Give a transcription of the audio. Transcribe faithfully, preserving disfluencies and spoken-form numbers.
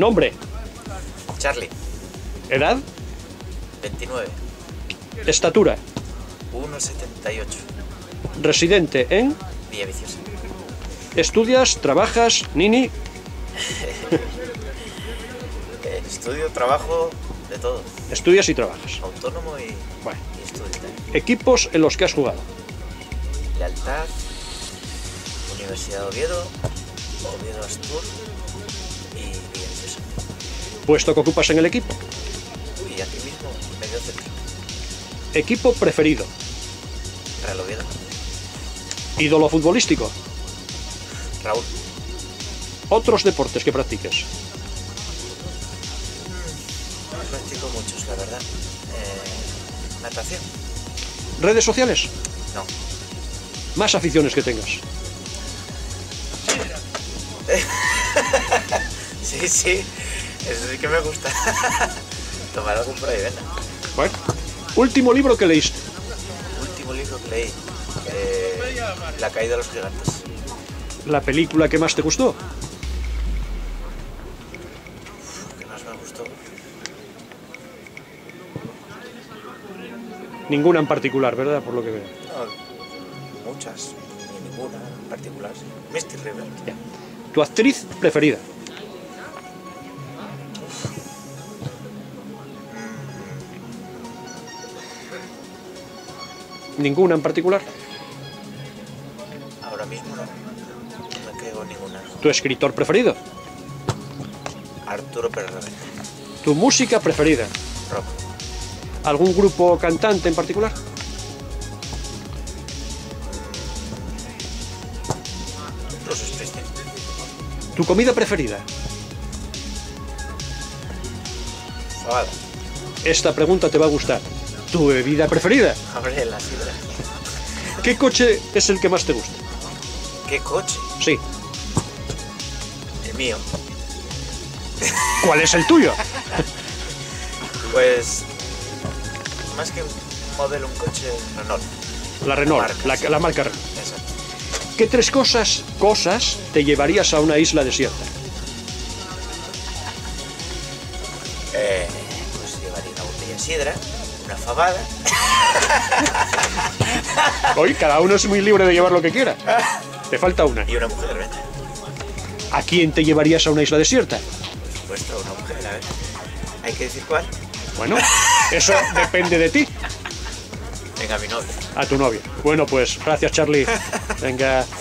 Nombre. Charlie. Edad. veintinueve. Estatura. uno setenta y ocho. Residente en. Villaviciosa. Estudias, trabajas, nini. Eh, estudio, trabajo, de todo. Estudias y trabajas. Autónomo y, Bueno. y estudio también. Equipos en los que has jugado. Lealtad, Universidad de Oviedo, Oviedo Astur y Villaviciosa. Puesto que ocupas en el equipo. Y aquí mismo, medio centro. Equipo preferido. Real Oviedo. Ídolo futbolístico. Raúl. Otros deportes que practiques. Practico muchos, la verdad. Eh, natación. Redes sociales. No. Más aficiones que tengas. Sí, sí. Eso sí que me gusta. Tomar algo por ahí, venga. Bueno. Último libro que leíste. Último libro que leí. Eh, La caída de los gigantes. La película que más te gustó. ¿Qué más me gustó? Ninguna en particular, ¿verdad? Por lo que veo. No, muchas. Ni ninguna en particular. Sí. Misty River. Ya. Tu actriz preferida. Ninguna en particular. Ahora mismo no. No me quedo ninguna. Tu escritor preferido. Arturo Pérez Reverte. Tu música preferida. Rock. ¿Algún grupo cantante en particular? Los Springsteen. ¿Tu comida preferida? Fabada. Esta pregunta te va a gustar. ¿Tu bebida preferida? Abre la sidra. ¿Qué coche es el que más te gusta? ¿Qué coche? Sí. El mío. ¿Cuál es el tuyo? Pues... Más que un modelo, un coche, Renault. La Renault, Marca, la, sí. la marca Renault. Exacto. ¿Qué tres cosas, cosas, te llevarías a una isla desierta? Eh, pues llevaría una botella de sidra, una fabada. Hoy cada uno es muy libre de llevar lo que quiera. Te falta una. Y una mujer, ¿verdad? ¿A quién te llevarías a una isla desierta? Por supuesto, una mujer, a ver. Hay que decir cuál. Bueno, eso depende de ti. Venga, mi novia. A tu novia. Bueno, pues gracias, Charlie. Venga.